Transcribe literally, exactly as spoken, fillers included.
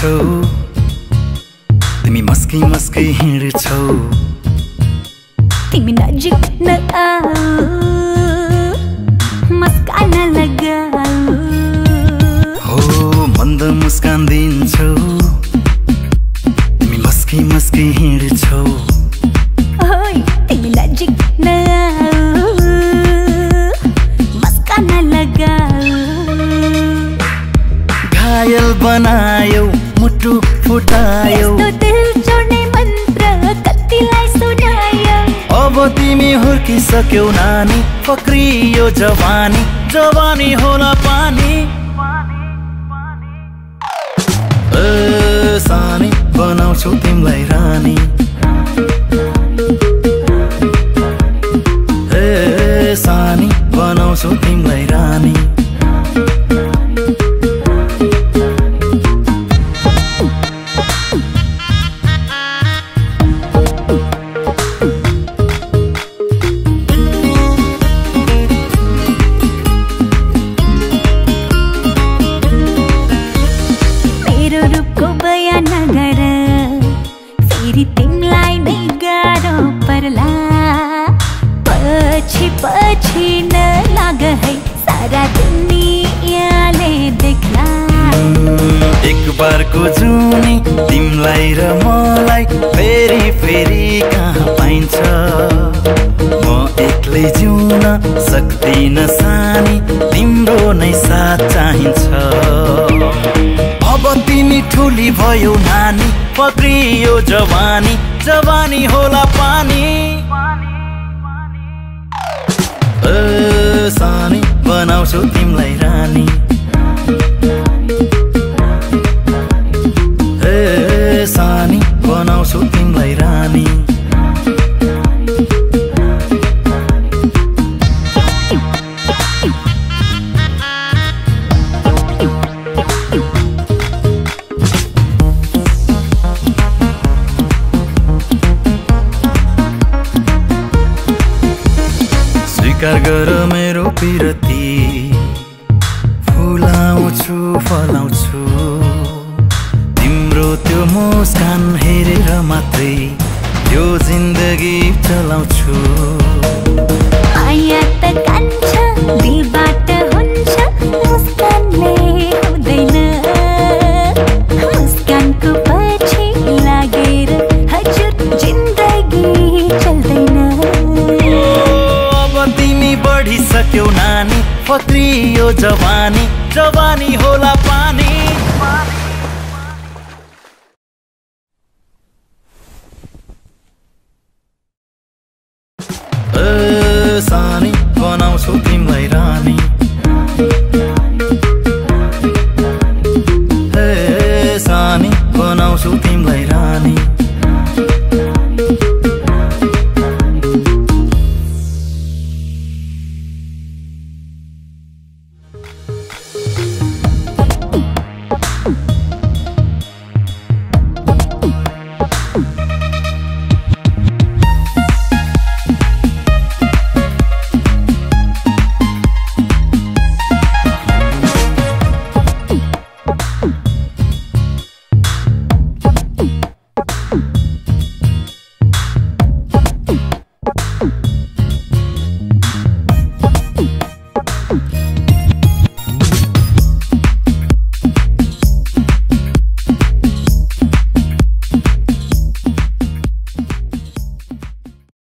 दिन्छौ तिमी मस्की मस्की हिँड्छौ तिमी नजिक नआऊ मुस्कान लगाऊ हो मन्द मुस्कान दिन्छौ तिमी मस्की मस्की हिँड्छौ ओइ तिमी नजिक नआऊ मुस्कान लगाऊ घायल बनायौ मुटु फुटायौ दिल जोड्ने मन्त्र कतिलाई सुनायौ अब तिमी हुर्किसक्यौ नानी फक्रियो जवानी जवानी होला पानी ए सानी बनाउँछु तिमीलाई रानी ए सानी बनाउँछु तिमीलाई रानी फेरि तिमीलाई नै गाह्रो पर्ला पछि पछि नलाग है सारा दुनियाँले देख्ला एक बारको जुनी तिमीलाई र मलाई फेरि फेरि कहाँ पाइन्छ म एक्लै जिउन सक्दिन सानी तिम्रो नै साथ चाहिन्छ अब तिमी ठुली भयो नानी पक्रियो जवानी जवानी होला पानी ए सानी बनाउँछु तिमीलाई रानी ए सानी बनाउँछु तिमीलाई रानी स्वीकार गर मेरो पिरती फुलाउँछु फलाउँछु तिम्रो त्यो मुस्कान हेरेर मात्रै यो जिन्दगी चलाउँछु माया त कान्छ दिलबाट हुन्छ मुस्कानले हुँदैन मुस्कानको पछि लागेर हजुर जिन्दगी चल्दैन तिमी बढिसक्यौ नानी फक्रियो जवानी जवानी होला पानी